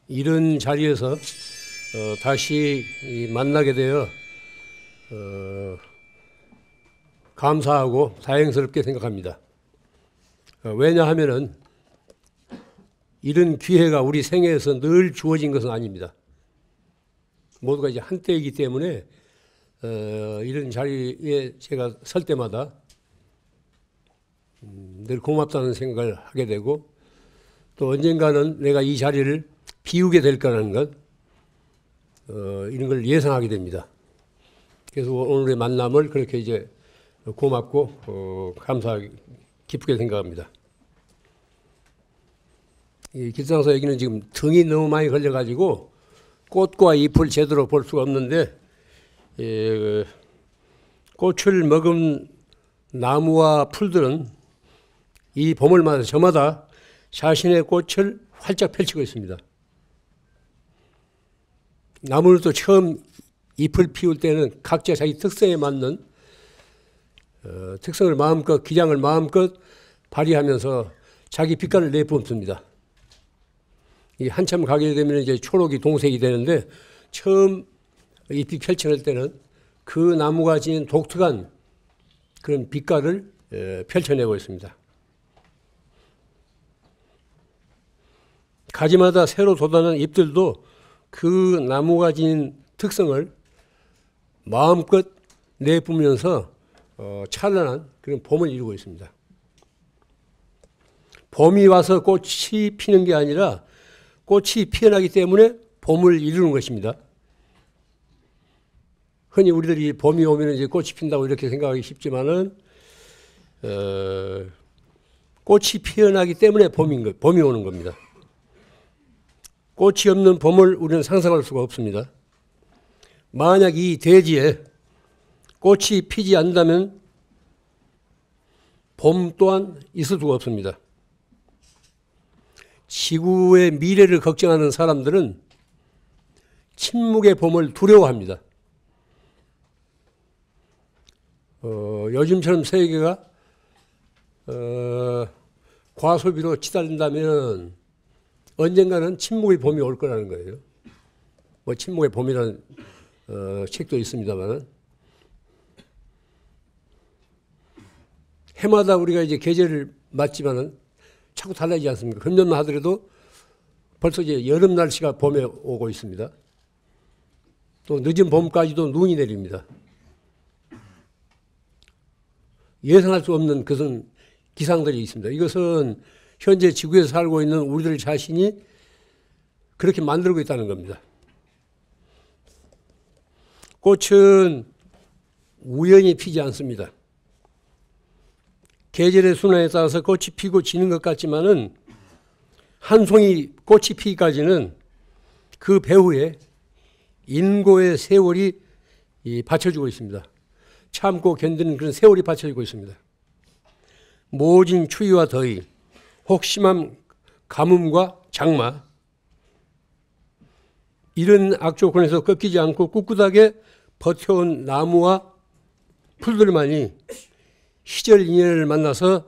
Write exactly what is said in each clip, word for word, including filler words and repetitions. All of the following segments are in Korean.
이런 자리에서 어, 다시 만나게 되어 어, 감사하고 다행스럽게 생각합니다. 어, 왜냐하면은 이런 기회가 우리 생애에서 늘 주어진 것은 아닙니다. 모두가 이제 한때이기 때문에 어, 이런 자리에 제가 설 때마다 음, 늘 고맙다는 생각을 하게 되고, 또 언젠가는 내가 이 자리를 비우게 될 거라는 것, 어, 이런 걸 예상하게 됩니다. 그래서 오늘의 만남을 그렇게 이제 고맙고 어, 감사하게 기쁘게 생각합니다. 이 길상서 얘기는 지금 등이 너무 많이 걸려가지고 꽃과 잎을 제대로 볼 수가 없는데, 예, 꽃을 먹은 나무와 풀들은 이 봄을마다 저마다 자신의 꽃을 활짝 펼치고 있습니다. 나무는 또 처음 잎을 피울 때는 각자 자기 특성에 맞는 어, 특성을 마음껏, 기량을 마음껏 발휘하면서 자기 빛깔을 내뿜습니다. 이 한참 가게 되면 이제 초록이 동색이 되는데, 처음 잎이 펼쳐낼 때는 그 나무가 지닌 독특한 그런 빛깔을 에, 펼쳐내고 있습니다. 가지마다 새로 돋아나는 잎들도 그 나무가 지닌 특성을 마음껏 내뿜으면서 어, 찬란한 그런 봄을 이루고 있습니다. 봄이 와서 꽃이 피는 게 아니라 꽃이 피어나기 때문에 봄을 이루는 것입니다. 흔히 우리들이 봄이 오면 이제 꽃이 핀다고 이렇게 생각하기 쉽지만은, 어, 꽃이 피어나기 때문에 봄인 것, 봄이 오는 겁니다. 꽃이 없는 봄을 우리는 상상할 수가 없습니다. 만약 이 대지에 꽃이 피지 않는다면 봄 또한 있을 수가 없습니다. 지구의 미래를 걱정하는 사람들은 침묵의 봄을 두려워합니다. 어, 요즘처럼 세계가 어, 과소비로 치달린다면 언젠가는 침묵의 봄이 올 거라는 거예요. 뭐 침묵의 봄이라는 어, 책도 있습니다만, 해마다 우리가 이제 계절을 맞지만은 자꾸 달라지지 않습니까? 금년만 하더라도 벌써 이제 여름 날씨가 봄에 오고 있습니다. 또 늦은 봄까지도 눈이 내립니다. 예상할 수 없는 그런 기상들이 있습니다. 이것은 현재 지구에서 살고 있는 우리들 자신이 그렇게 만들고 있다는 겁니다. 꽃은 우연히 피지 않습니다. 계절의 순환에 따라서 꽃이 피고 지는 것 같지만은 한 송이 꽃이 피기까지는 그 배후에 인고의 세월이 받쳐주고 있습니다. 참고 견디는 그런 세월이 받쳐주고 있습니다. 모진 추위와 더위, 혹심한 가뭄과 장마, 이런 악조건에서 꺾이지 않고 꿋꿋하게 버텨온 나무와 풀들만이 시절 인연을 만나서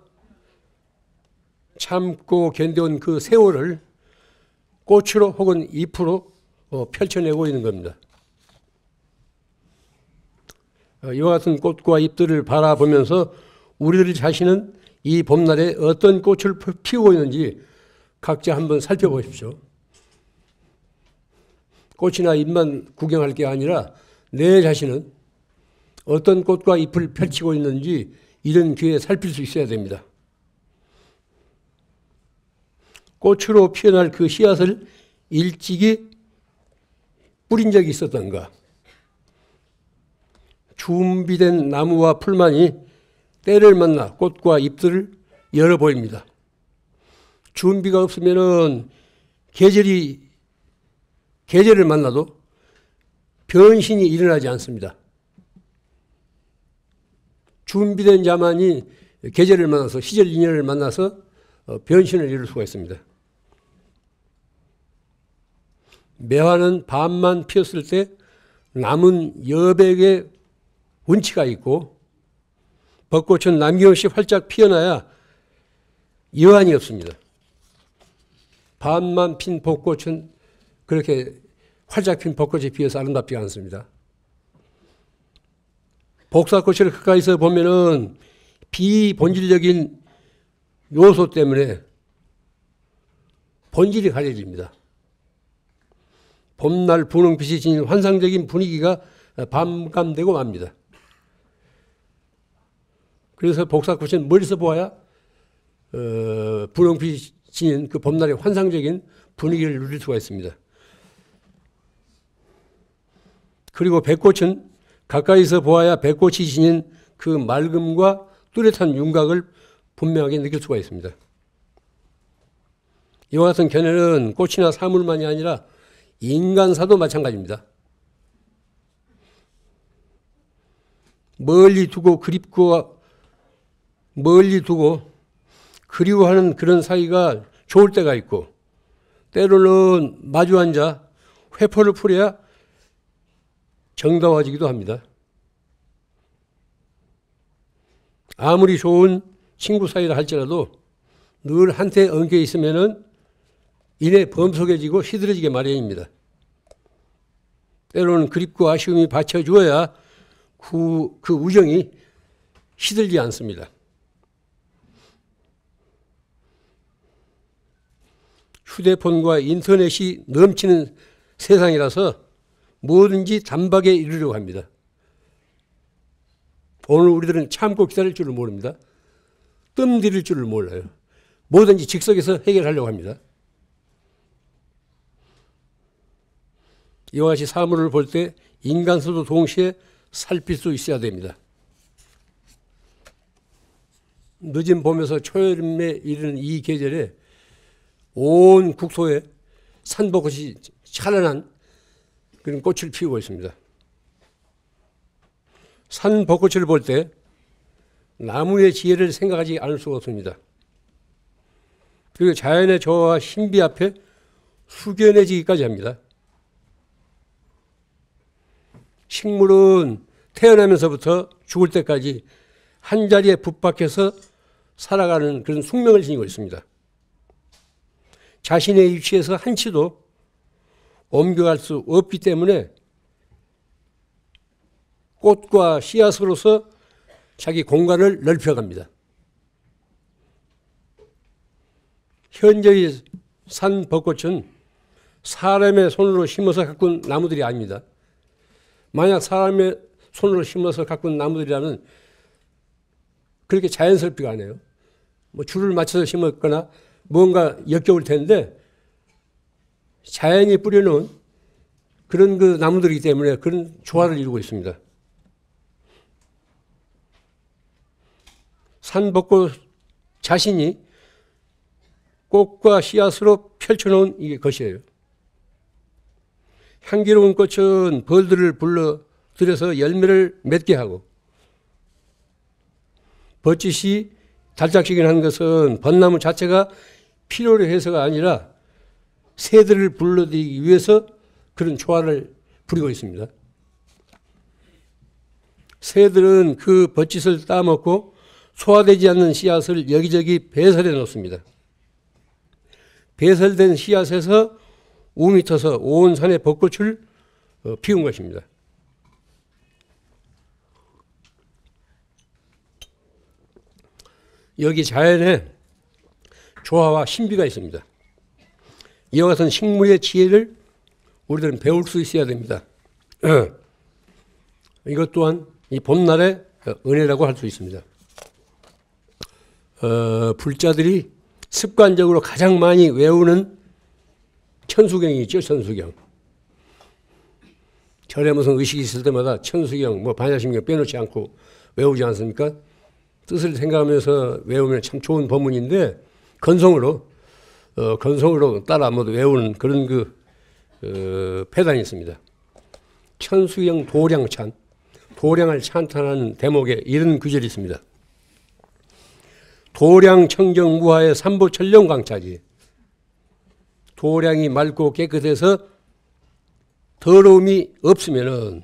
참고 견뎌온 그 세월을 꽃으로 혹은 잎으로 펼쳐내고 있는 겁니다. 이와 같은 꽃과 잎들을 바라보면서 우리들 자신은 이 봄날에 어떤 꽃을 피우고 있는지 각자 한번 살펴보십시오. 꽃이나 잎만 구경할 게 아니라 내 자신은 어떤 꽃과 잎을 펼치고 있는지 이런 기회에 살필 수 있어야 됩니다. 꽃으로 피어날 그 씨앗을 일찍이 뿌린 적이 있었던가? 준비된 나무와 풀만이 때를 만나 꽃과 잎들을 열어 보입니다. 준비가 없으면은 계절이, 계절을 만나도 변신이 일어나지 않습니다. 준비된 자만이 계절을 만나서, 시절 인연을 만나서 변신을 이룰 수가 있습니다. 매화는 밤만 피었을 때 남은 여백의 운치가 있고, 벚꽃은 남김없이 활짝 피어나야 여한이 없습니다. 밤만 핀 벚꽃은 그렇게 활짝 핀 벚꽃이 피어서 아름답지가 않습니다. 복사꽃을 가까이서 보면은 비본질적인 요소 때문에 본질이 가려집니다. 봄날 분홍빛이 지닌 환상적인 분위기가 반감되고 맙니다. 그래서 복사꽃은 멀리서 보아야 어, 분홍빛이 지닌 그 봄날의 환상적인 분위기를 누릴 수가 있습니다. 그리고 백꽃은 가까이서 보아야 백꽃이 지닌 그 맑음과 뚜렷한 윤곽을 분명하게 느낄 수가 있습니다. 이와 같은 견해는 꽃이나 사물만이 아니라 인간사도 마찬가지입니다. 멀리 두고 그립고 멀리 두고 그리워하는 그런 사이가 좋을 때가 있고, 때로는 마주 앉아 회포를 풀어야 정다워지기도 합니다. 아무리 좋은 친구 사이라 할지라도 늘 한테 엉겨 있으면은 이내 범속해지고 시들어지게 마련입니다. 때로는 그립고 아쉬움이 받쳐주어야 그, 그 우정이 시들지 않습니다. 휴대폰과 인터넷이 넘치는 세상이라서 뭐든지 단박에 이루려고 합니다. 오늘 우리들은 참고 기다릴 줄을 모릅니다. 뜸 들일 줄을 몰라요. 뭐든지 즉석에서 해결하려고 합니다. 이와 같이 사물을 볼 때 인간수도 동시에 살필 수 있어야 됩니다. 늦은 봄에서 초여름에 이르는 이 계절에 온 국토에 산벚꽃이 찬란한 그런 꽃을 피우고 있습니다. 산벚꽃을 볼 때 나무의 지혜를 생각하지 않을 수가 없습니다. 그리고 자연의 조화와 신비 앞에 숙연해지기까지 합니다. 식물은 태어나면서부터 죽을 때까지 한자리에 붙박혀서 살아가는 그런 숙명을 지니고 있습니다. 자신의 위치에서 한치도 옮겨갈 수 없기 때문에 꽃과 씨앗으로서 자기 공간을 넓혀갑니다. 현재의 산 벚꽃은 사람의 손으로 심어서 가꾼 나무들이 아닙니다. 만약 사람의 손으로 심어서 가꾼 나무들이라면 그렇게 자연스럽지가 않아요. 뭐 줄을 맞춰서 심었거나 뭔가 역겨울 텐데 자연이 뿌려놓은 그런 그 나무들이기 때문에 그런 조화를 이루고 있습니다. 산벚꽃 자신이 꽃과 씨앗으로 펼쳐놓은 이게 것이에요. 향기로운 꽃은 벌들을 불러들여서 열매를 맺게 하고, 벚짓이 달짝지근한 것은 벚나무 자체가 필요로 해서가 아니라 새들을 불러들이기 위해서 그런 조화를 부리고 있습니다. 새들은 그 벚짓을 따먹고 소화되지 않는 씨앗을 여기저기 배설해 놓습니다. 배설된 씨앗에서 움이 터서 온 산에 벚꽃을 피운 것입니다. 여기 자연에 조화와 신비가 있습니다. 이와 같은 식물의 지혜를 우리들은 배울 수 있어야 됩니다. 이것 또한 이 봄날의 은혜라고 할 수 있습니다. 어, 불자들이 습관적으로 가장 많이 외우는 천수경이 있죠. 천수경. 절에 무슨 의식이 있을 때마다 천수경, 뭐 반야심경 빼놓지 않고 외우지 않습니까? 뜻을 생각하면서 외우면 참 좋은 법문인데 건성으로 어, 건성으로 따라 모두 외우는 그런 그 어, 패단이 있습니다. 천수경 도량찬, 도량을 찬탄하는 대목에 이런 구절이 있습니다. 도량 청정 무하의 삼보천령 광차지. 도량이 맑고 깨끗해서 더러움이 없으면은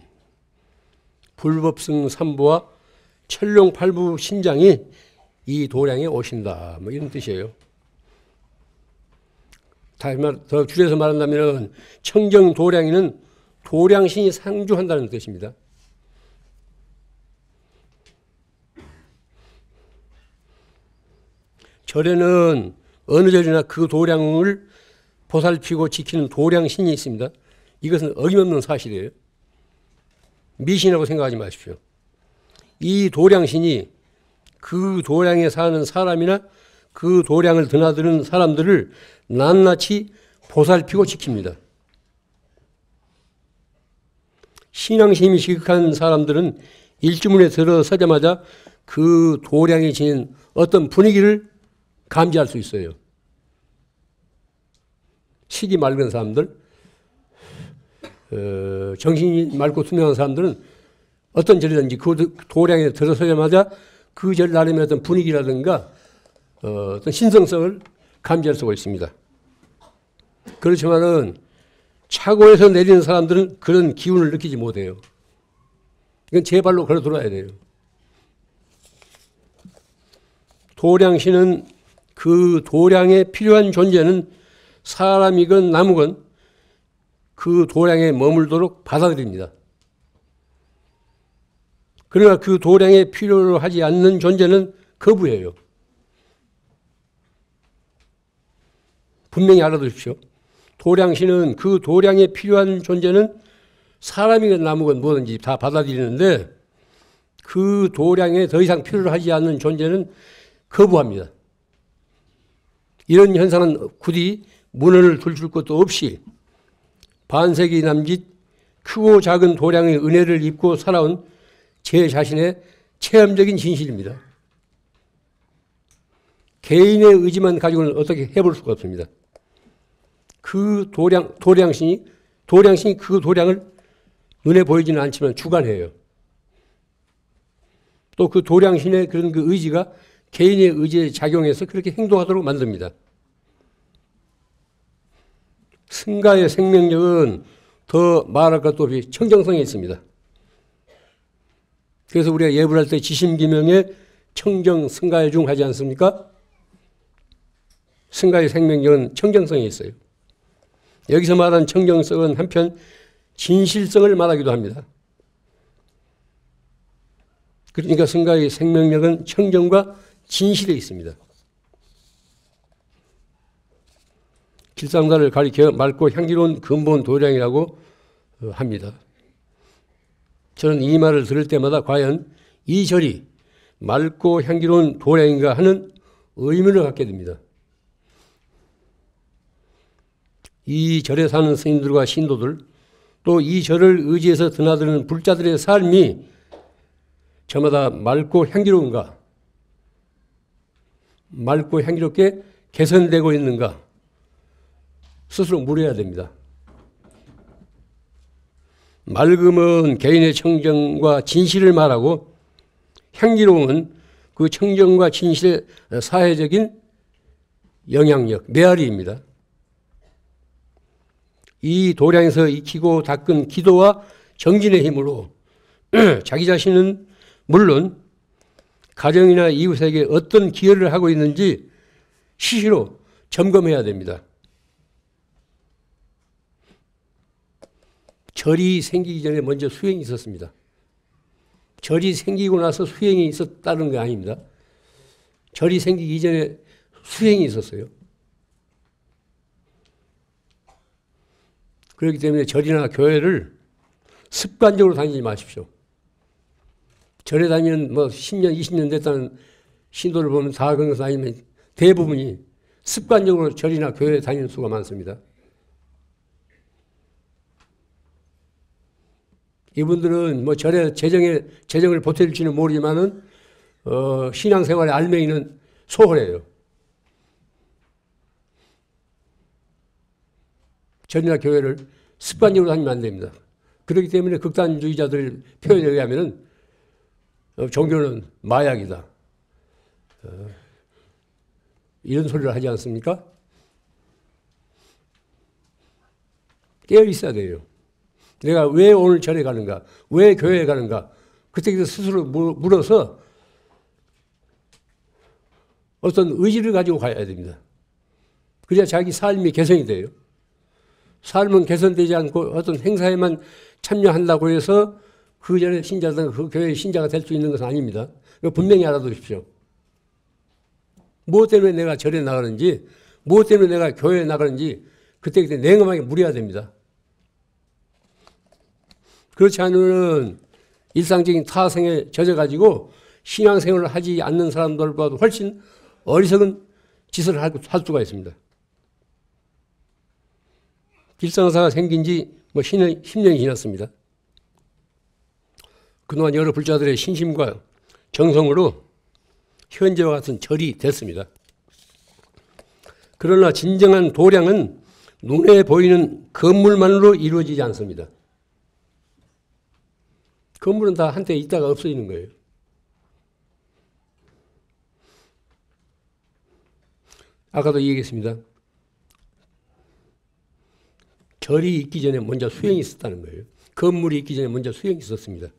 불법승 삼보와 천룡팔부 신장이 이 도량에 오신다. 뭐 이런 뜻이에요. 다시 말, 더 줄여서 말한다면 청정도량이는 도량신이 상주한다는 뜻입니다. 절에는 어느 절이나 그 도량을 보살피고 지키는 도량신이 있습니다. 이것은 어김없는 사실이에요. 미신이라고 생각하지 마십시오. 이 도량신이 그 도량에 사는 사람이나 그 도량을 드나드는 사람들을 낱낱이 보살피고 지킵니다. 신앙심이 시극한 사람들은 일주문에 들어서자마자 그 도량이 지닌 어떤 분위기를 감지할 수 있어요. 식이 맑은 사람들, 어, 정신이 맑고 투명한 사람들은 어떤 절이든지 그 도량에 들어서자마자 그 절 나름의 어떤 분위기라든가 어, 어떤 신성성을 감지할 수가 있습니다. 그렇지만은 차고에서 내리는 사람들은 그런 기운을 느끼지 못해요. 이건 제 발로 걸어 들어야 돼요. 도량신은 그 도량에 필요한 존재는 사람이건 나무건 그 도량에 머물도록 받아들입니다. 그러나 그 도량에 필요로 하지 않는 존재는 거부해요. 분명히 알아두십시오. 도량신은 그 도량에 필요한 존재는 사람이건 나무건 뭐든지 다 받아들이는데 그 도량에 더 이상 필요로 하지 않는 존재는 거부합니다. 이런 현상은 굳이 문헌을 둘줄 것도 없이 반세기 남짓 크고 작은 도량의 은혜를 입고 살아온 제 자신의 체험적인 진실입니다. 개인의 의지만 가지고는 어떻게 해볼 수가 없습니다. 그 도량, 도량신이, 도량신이 그 도량을 눈에 보이지는 않지만 주관해요. 또 그 도량신의 그런 그 의지가 개인의 의지에 작용해서 그렇게 행동하도록 만듭니다. 승가의 생명력은 더 말할 것도 없이 청정성이 있습니다. 그래서 우리가 예불할 때 지심기명에 청정, 승가의 중 하지 않습니까? 승가의 생명력은 청정성이 있어요. 여기서 말하는 청정성은 한편 진실성을 말하기도 합니다. 그러니까 승가의 생명력은 청정과 진실에 있습니다. 길상사를 가리켜 맑고 향기로운 근본 도량이라고 합니다. 저는 이 말을 들을 때마다 과연 이 절이 맑고 향기로운 도량인가 하는 의문을 갖게 됩니다. 이 절에 사는 스님들과 신도들, 또 이 절을 의지해서 드나드는 불자들의 삶이 저마다 맑고 향기로운가, 맑고 향기롭게 개선되고 있는가 스스로 물어야 됩니다. 맑음은 개인의 청정과 진실을 말하고 향기로움은 그 청정과 진실의 사회적인 영향력, 메아리입니다. 이 도량에서 익히고 닦은 기도와 정진의 힘으로 자기 자신은 물론 가정이나 이웃에게 어떤 기여를 하고 있는지 시시로 점검해야 됩니다. 절이 생기기 전에 먼저 수행이 있었습니다. 절이 생기고 나서 수행이 있었다는 게 아닙니다. 절이 생기기 이전에 수행이 있었어요. 그렇기 때문에 절이나 교회를 습관적으로 다니지 마십시오. 절에 다니는 뭐 십 년, 이십 년 됐다는 신도를 보면 다 그런 것은 아니면 대부분이 습관적으로 절이나 교회에 다니는 수가 많습니다. 이분들은 뭐 절에 재정에, 재정을 보탤지는 모르지만은, 어, 신앙생활의 알맹이는 소홀해요. 절이나 교회를 습관적으로 다니면 안 됩니다. 그렇기 때문에 극단주의자들 표현에 의하면은 어, 종교는 마약이다. 어, 이런 소리를 하지 않습니까? 깨어 있어야 돼요. 내가 왜 오늘 절에 가는가? 왜 교회에 가는가? 그때 스스로 물어서 어떤 의지를 가지고 가야 됩니다. 그래야 자기 삶이 개선이 돼요. 삶은 개선되지 않고 어떤 행사에만 참여한다고 해서 그 전에 신자든 그 교회의 신자가 될 수 있는 것은 아닙니다. 이거 분명히 알아두십시오. 무엇 때문에 내가 절에 나가는지, 무엇 때문에 내가 교회에 나가는지 그때그때 냉엄하게 물어야 됩니다. 그렇지 않으면 일상적인 타성에 젖어가지고 신앙생활을 하지 않는 사람들보다도 훨씬 어리석은 짓을 할 수가 있습니다. 길상사가 생긴 지 뭐 십 년이 지났습니다. 그동안 여러 불자들의 신심과 정성으로 현재와 같은 절이 됐습니다. 그러나 진정한 도량은 눈에 보이는 건물만으로 이루어지지 않습니다. 건물은 다 한때 있다가 없어지는 거예요. 아까도 얘기했습니다. 절이 있기 전에 먼저 수영이 있었다는 거예요. 건물이 있기 전에 먼저 수영이 있었습니다.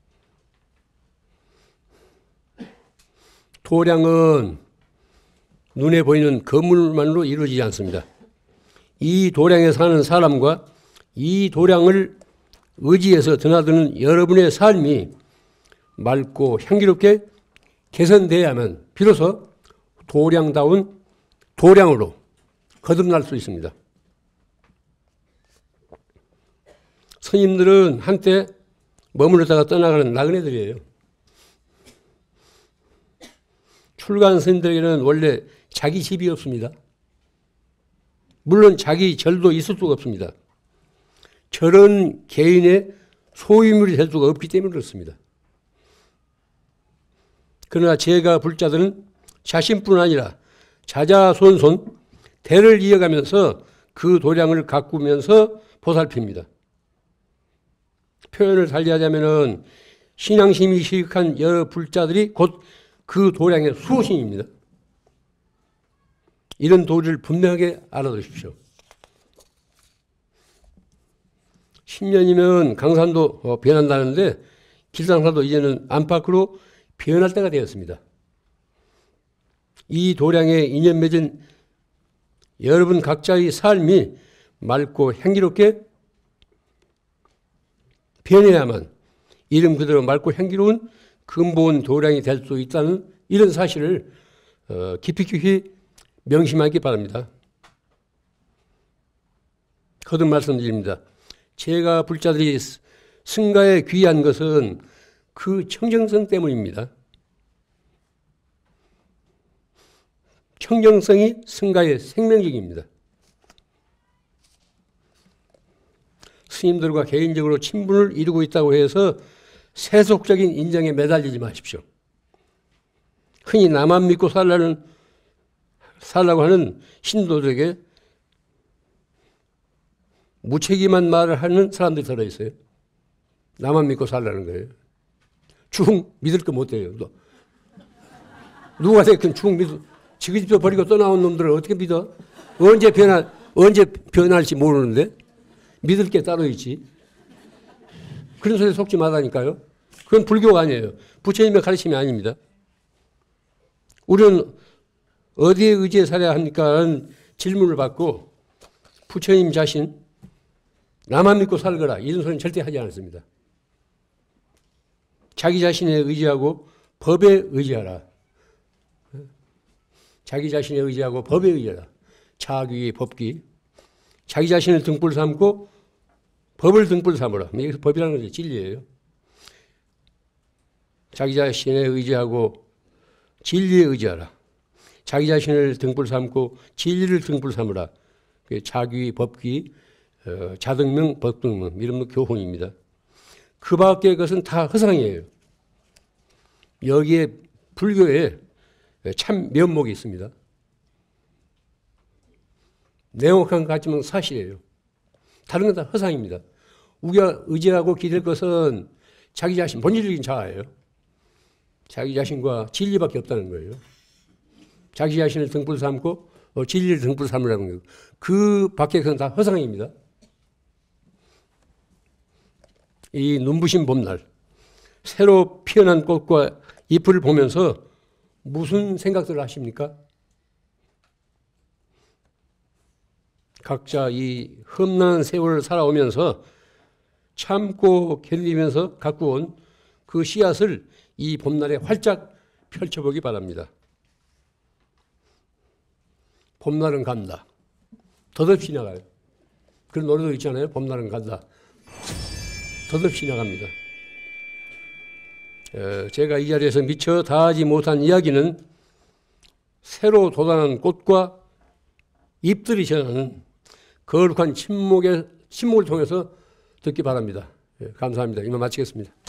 도량은 눈에 보이는 건물만으로 이루어지지 않습니다. 이 도량에 사는 사람과 이 도량을 의지해서 드나드는 여러분의 삶이 맑고 향기롭게 개선돼야만 비로소 도량다운 도량으로 거듭날 수 있습니다. 스님들은 한때 머무르다가 떠나가는 나그네들이에요. 출가한 스님들에게는 원래 자기 집이 없습니다. 물론 자기 절도 있을 수가 없습니다. 절은 개인의 소유물이 될 수가 없기 때문에 그렇습니다. 그러나 제가 불자들은 자신뿐 아니라 자자손손 대를 이어가면서 그 도량을 가꾸면서 보살핍니다. 표현을 달리하자면 신앙심이 시익한 여러 불자들이 곧 그 도량의 수호신입니다. 이런 도리를 분명하게 알아두십시오. 십 년이면 강산도 변한다는데 길상사도 이제는 안팎으로 변할 때가 되었습니다. 이 도량에 인연 맺은 여러분 각자의 삶이 맑고 향기롭게 변해야만 이름 그대로 맑고 향기로운 근본 도량이 될 수 있다는 이런 사실을 어, 깊이 깊이 명심하기 바랍니다. 거듭 말씀드립니다. 제가 불자들이 승가에 귀한 것은 그 청정성 때문입니다. 청정성이 승가의 생명력입니다. 스님들과 개인적으로 친분을 이루고 있다고 해서 세속적인 인정에 매달리지 마십시오. 흔히 나만 믿고 살라는, 살라고 하는 신도들에게 무책임한 말을 하는 사람들이 들어있어요. 나만 믿고 살라는 거예요. 죽 믿을 거 못해요. 너. 누가 됐든 죽 믿어. 지그 집도 버리고 떠나온 놈들을 어떻게 믿어? 언제 변할, 언제 변할지 모르는데 믿을 게 따로 있지. 그런 소리에 속지 말라니까요. 그건 불교가 아니에요. 부처님의 가르침이 아닙니다. 우리는 어디에 의지해 살아야 합니까? 라는 질문을 받고 부처님 자신 나만 믿고 살거라 이런 소리는 절대 하지 않습니다. 자기 자신에 의지하고 법에 의지하라. 자기 자신에 의지하고 법에 의지하라. 자귀, 법귀. 자기 자신을 등불 삼고 법을 등불 삼으라. 여기서 법이라는 것이 진리예요. 자기 자신에 의지하고 진리에 의지하라. 자기 자신을 등불 삼고 진리를 등불 삼으라. 자귀, 법귀, 어, 자등명, 법등명 이런 교훈입니다. 그 밖의 것은 다 허상이에요. 여기에 불교에 참 면목이 있습니다. 냉혹한 것 같지만 사실이에요. 다른 건 다 허상입니다. 우리가 의지하고 기댈 것은 자기 자신, 본질적인 자아예요. 자기 자신과 진리밖에 없다는 거예요. 자기 자신을 등불 삼고 어, 진리를 등불 삼으라는 거예요. 그 밖의 것은 다 허상입니다. 이 눈부신 봄날, 새로 피어난 꽃과 잎을 보면서 무슨 생각들을 하십니까? 각자 이 험난한 세월을 살아오면서 참고 견디면서 갖고 온 그 씨앗을 이 봄날에 활짝 펼쳐보기 바랍니다. 봄날은 간다. 덧없이 나가요. 그런 노래도 있잖아요. 봄날은 간다. 덧없이 나갑니다. 어, 제가 이 자리에서 미처 다하지 못한 이야기는 새로 돋아난 꽃과 잎들이 전하는 거룩한 침묵의, 침묵을 통해서 듣기 바랍니다. 예, 감사합니다. 이만 마치겠습니다.